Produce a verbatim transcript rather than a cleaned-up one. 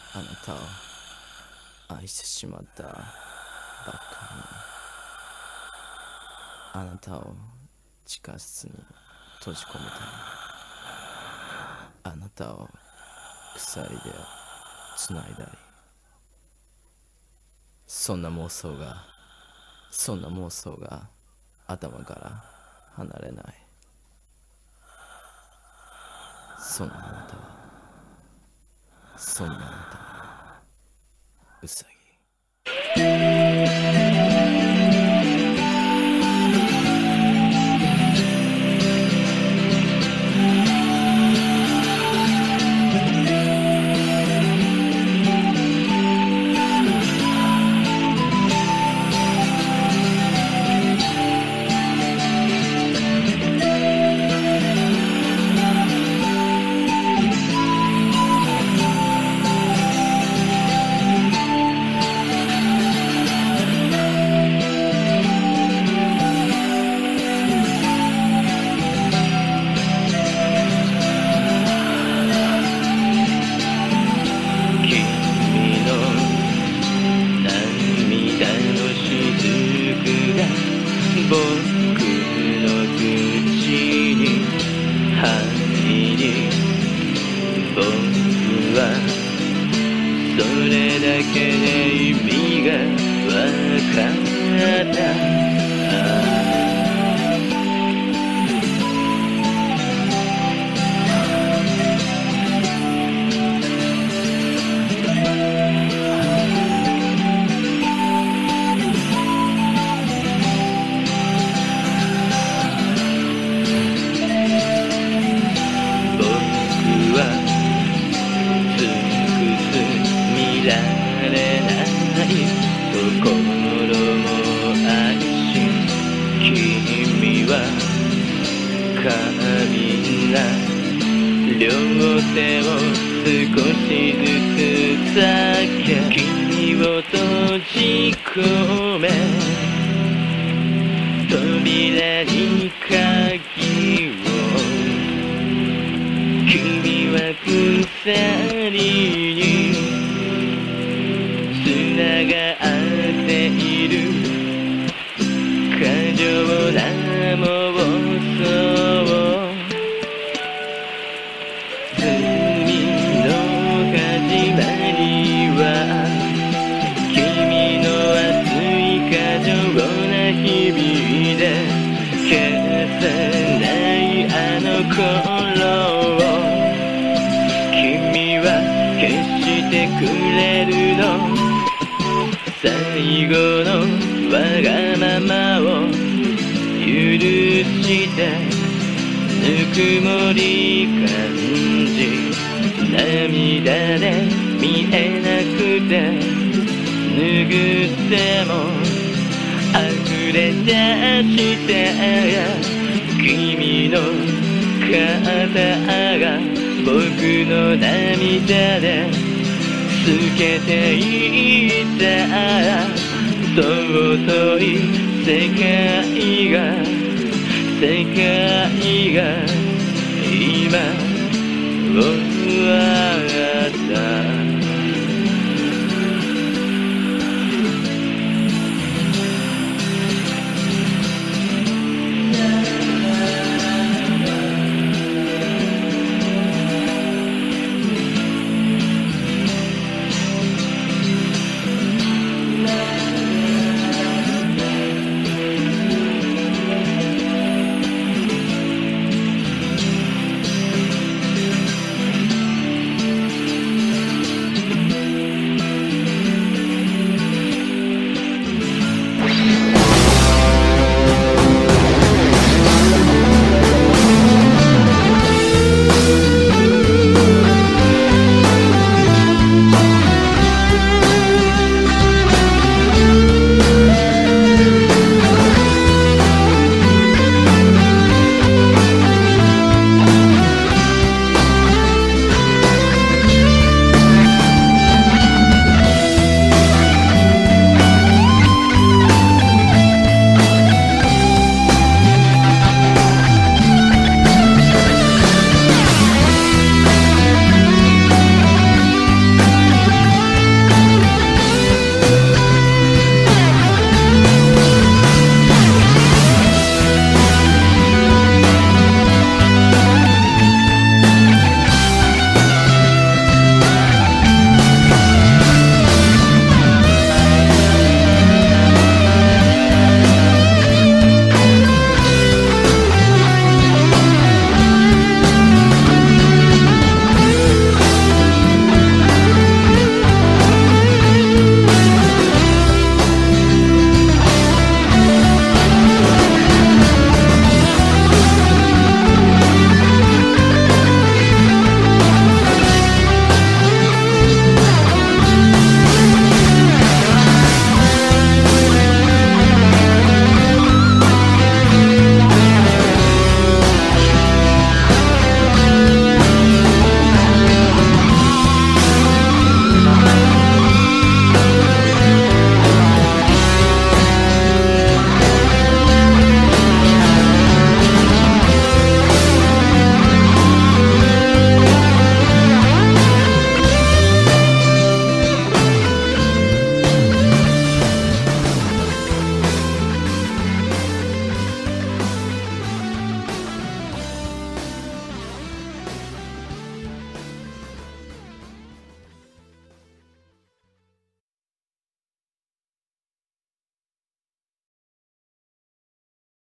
あなたを愛してしまったばっかりに、あなたを地下室に閉じ込めたり、あなたを鎖でつないだり、そんな妄想がそんな妄想が頭から離れない。そんなあなたはそんなあなたはウサギ。 僕の口に入り、僕はそれだけで意味がわかった。見られない心も愛し、君は過敏な両手を少しずつ避け、君を閉じ込め、扉に鍵を、君は鎖に繋がっている過剰な妄想。罪の始まりは君の熱い過剰な日々で、消せないあの頃を君は消してくれるの。最後のわがままを許して、ぬくもり感じ、涙で見えなくて拭っても溢れ出して、君の肩が僕の涙で透けていった。尊い世界が世界が今を